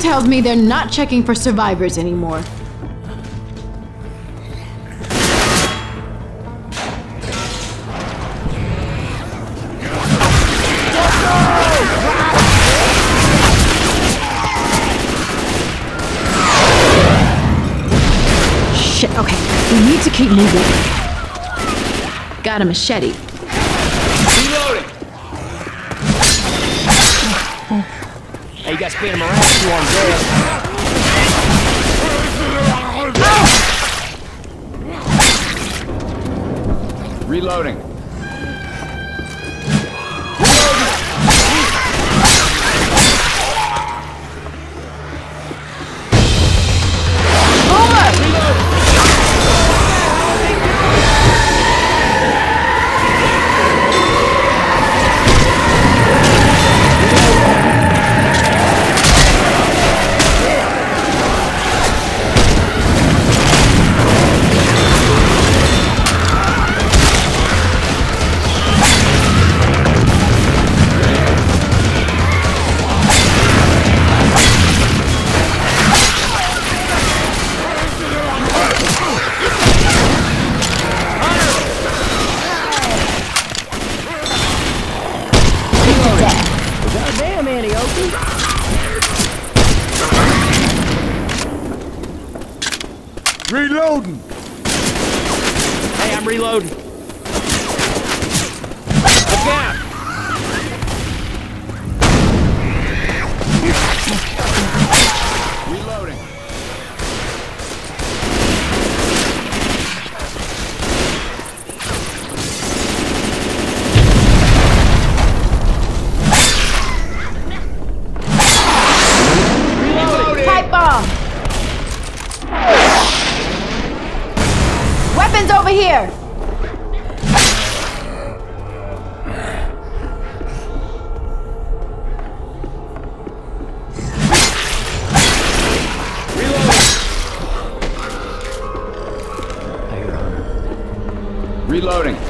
tells me they're not checking for survivors anymore. Shit, okay. We need to keep moving. Got a machete. Reloading! Hey, you guys spin him around if you want dead. Reloading. Reloading! Hey, I'm reloading. Look out! Reloading. Reloading! Pipe bomb! Weapons over here! Reloading.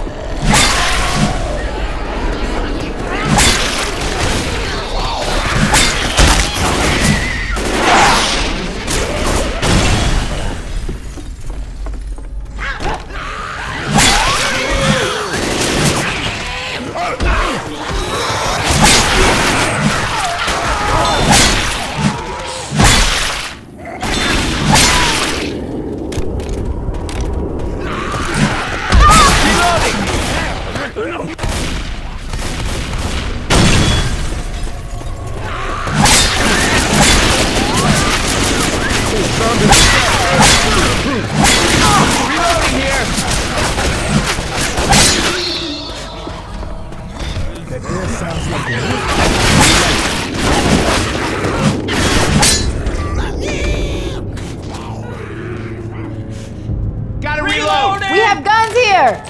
Gotta reload! We have guns here!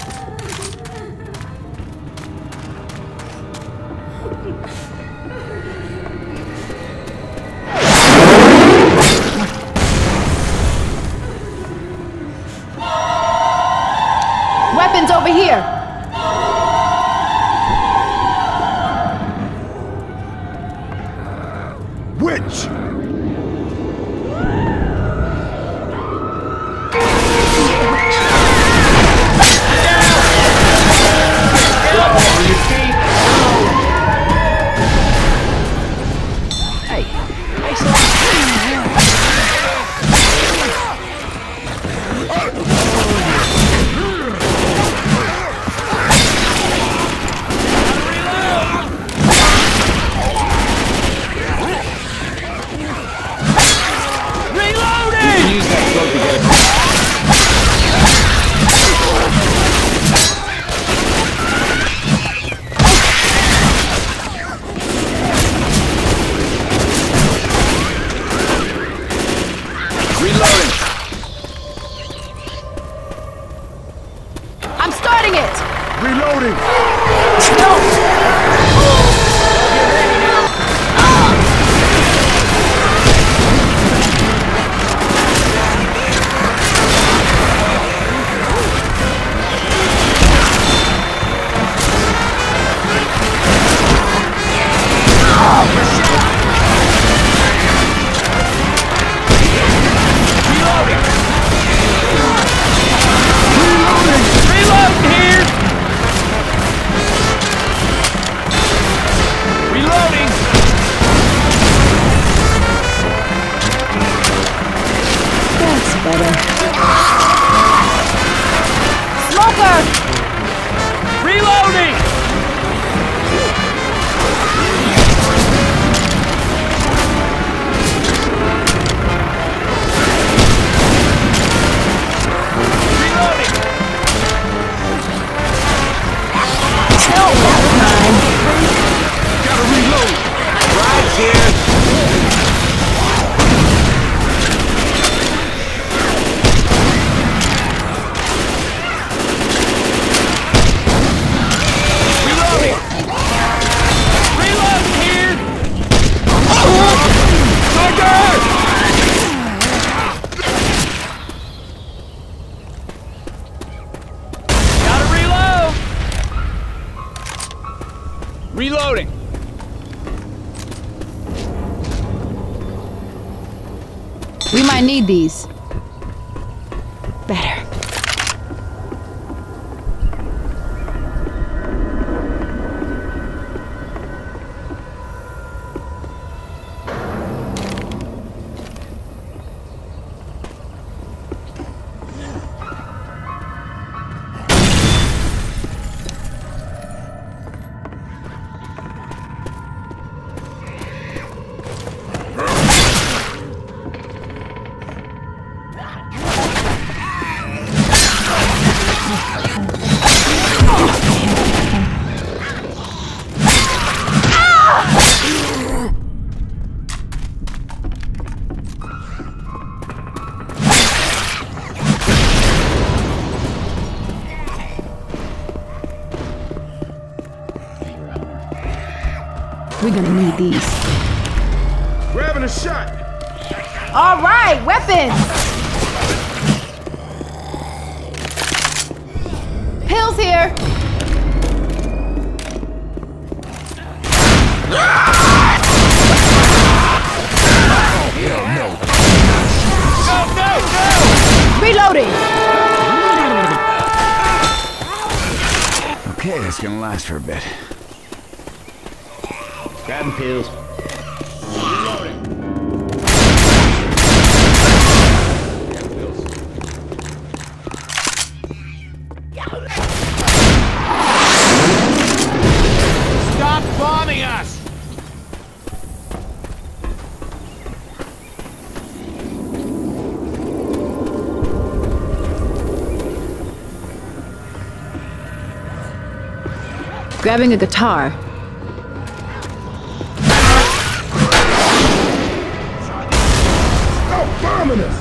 Weapons over here! Which? Reloading! We might need these. Better. We're gonna need these. Grabbing a shot. All right, weapons! Pills here! Hell no. Reloading! Okay, that's gonna last for a bit. Grabbing pills. Reloading. Grabbing pills. Stop bombing us! Grabbing a guitar. Stop bombing us.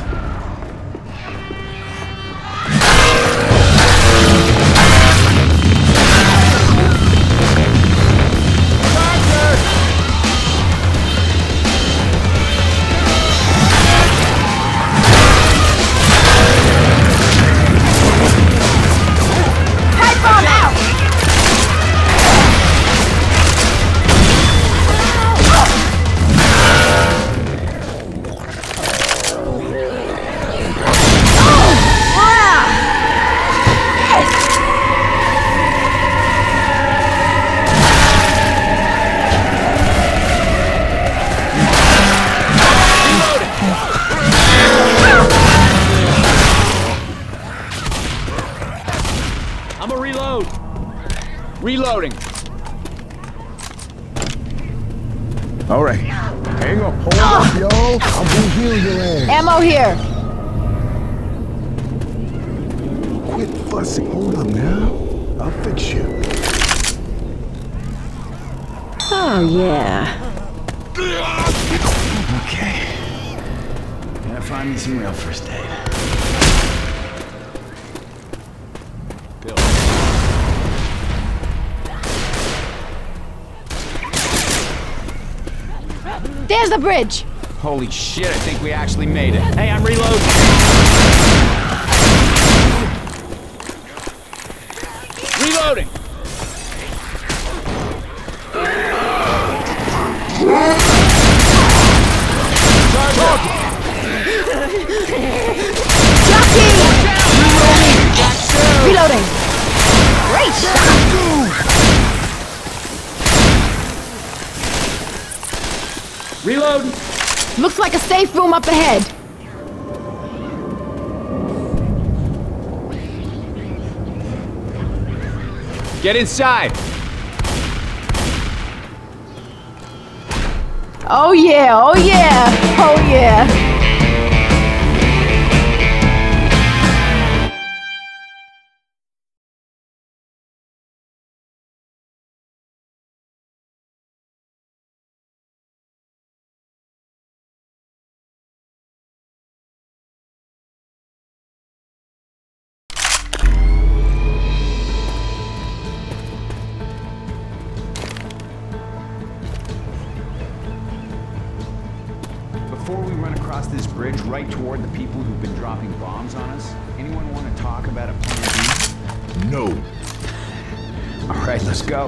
Pipe bomb out! I'm a reload. Reloading. All right. Hang on. Hold up, yo. I'm gonna heal your ass. Ammo here. Quit fussing. Hold up now. I'll fix you. Oh, yeah. Okay. Gotta find me some real first aid. There's the bridge. Holy shit, I think we actually made it. Hey, I'm reloading. Reloading. Jockey! Reloading. Great shot. Reload. Looks like a safe room up ahead. Get inside. Oh yeah, oh yeah, oh yeah. Before we run across this bridge right toward the people who've been dropping bombs on us, anyone want to talk about a plan B? No. All right, let's go.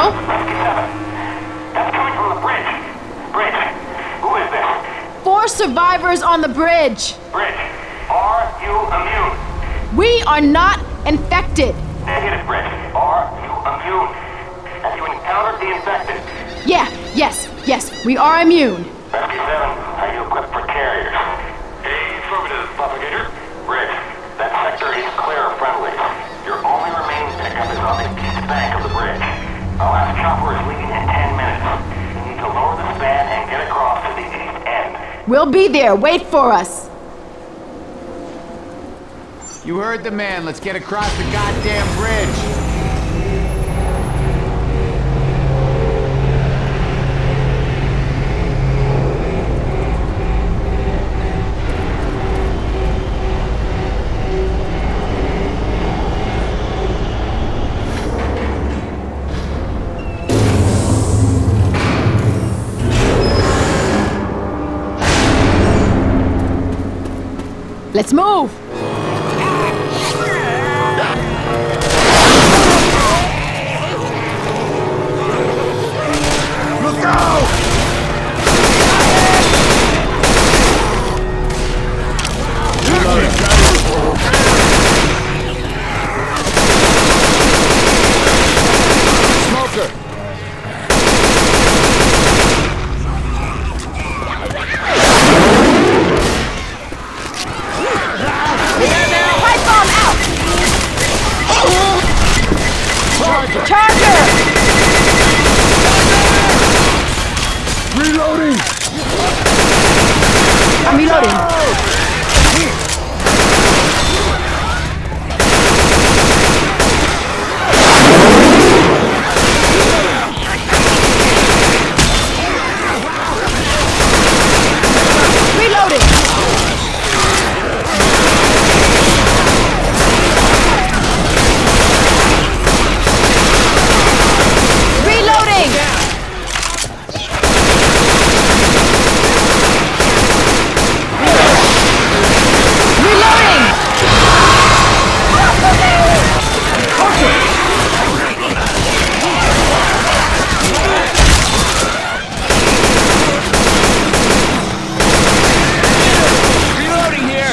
Hello? That's coming from the bridge. Bridge, who is this? 4 survivors on the bridge. Bridge, are you immune? We are not infected. Negative, Bridge. Are you immune? Have you encountered the infected? Yes, we are immune. Rescue 7, are you equipped for carriers? Affirmative, Propagator. Bridge, that sector is clear of friendlies. Your only remaining pickup is on the east bank of the bridge. Our last chopper is leaving in 10 minutes. You need to lower the span and get across to the east end. We'll be there. Wait for us. You heard the man. Let's get across the goddamn bridge. Let's move. Look out! Smoker! Pipe bomb out. Charger. Reloading! I'm reloading. Reloading. Reloading. Reloading. Reloading here!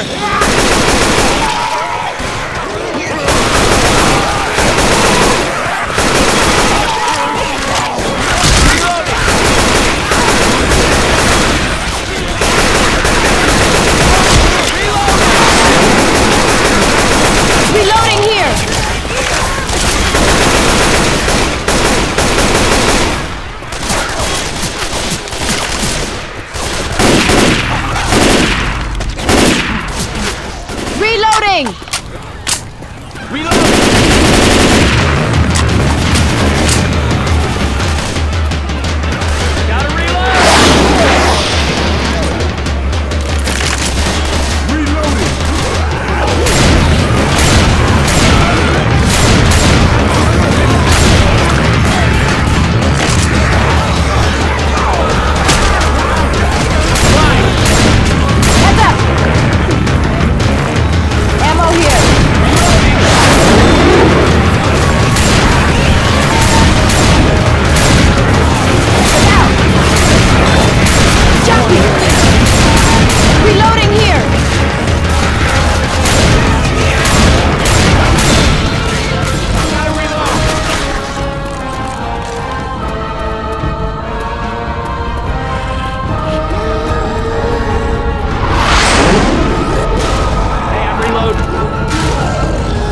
Reloading here. Reloading. Gotta reload! Reloading! Heads up. Ammo here. Get out. Jumping. Reloading here. Hey, I'm reloading.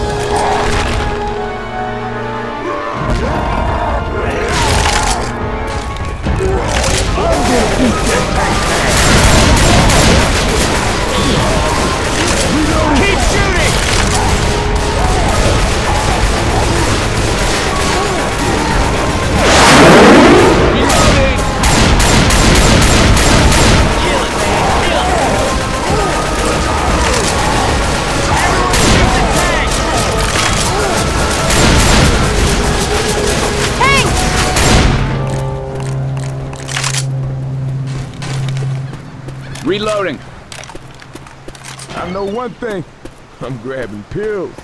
Keep shooting! Reloading! Hank! Reloading. I know one thing. I'm grabbing pills.